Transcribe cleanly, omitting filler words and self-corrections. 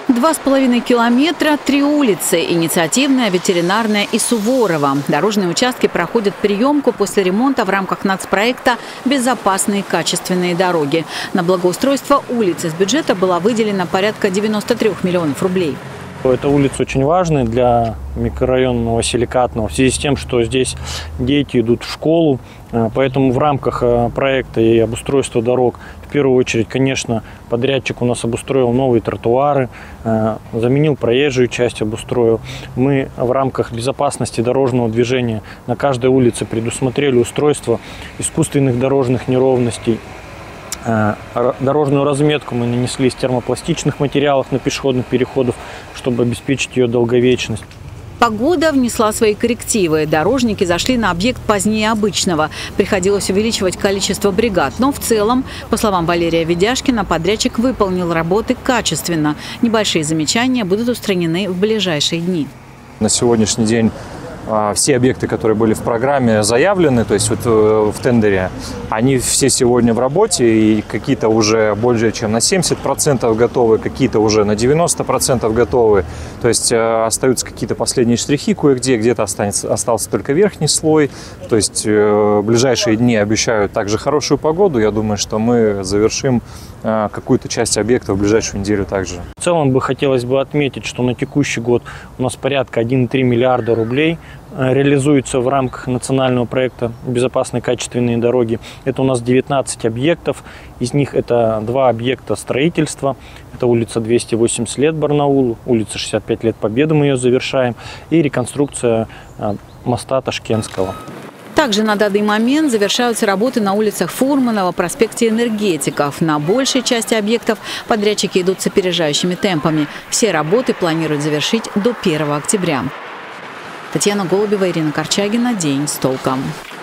2,5 километра, 3 улицы – Инициативная, Ветеринарная и Суворова. Дорожные участки проходят приемку после ремонта в рамках нацпроекта «Безопасные качественные дороги». На благоустройство улиц из бюджета было выделено порядка 93 миллионов рублей. Эта улица очень важная для микрорайона Новосиликатного в связи с тем, что здесь дети идут в школу. Поэтому в рамках проекта и обустройства дорог, в первую очередь, конечно, подрядчик у нас обустроил новые тротуары, заменил проезжую часть, обустроил. Мы в рамках безопасности дорожного движения на каждой улице предусмотрели устройство искусственных дорожных неровностей. Дорожную разметку мы нанесли из термопластичных материалов на пешеходных переходах, чтобы обеспечить ее долговечность. Погода внесла свои коррективы. Дорожники зашли на объект позднее обычного. Приходилось увеличивать количество бригад. Но в целом, по словам Валерия Ведяшкина, подрядчик выполнил работы качественно. Небольшие замечания будут устранены в ближайшие дни. На сегодняшний день все объекты, которые были в программе заявлены, то есть вот в тендере, они все сегодня в работе, и какие-то уже более чем на 70% готовы, какие-то уже на 90% готовы. То есть остаются какие-то последние штрихи кое-где, где-то остался только верхний слой. То есть в ближайшие дни обещают также хорошую погоду. Я думаю, что мы завершим какую-то часть объекта в ближайшую неделю также. В целом хотелось бы отметить, что на текущий год у нас порядка 1,3 миллиарда рублей реализуется в рамках национального проекта «Безопасные качественные дороги». Это у нас 19 объектов. Из них это 2 объекта строительства. Это улица 280 лет Барнаулу, улица 65 лет Победы, мы ее завершаем, и реконструкция моста Ташкентского. Также на данный момент завершаются работы на улицах Фурманова, проспекте Энергетиков. На большей части объектов подрядчики идут с опережающими темпами. Все работы планируют завершить до 1 октября. Татьяна Голубева, Ирина Корчагина. День с толком.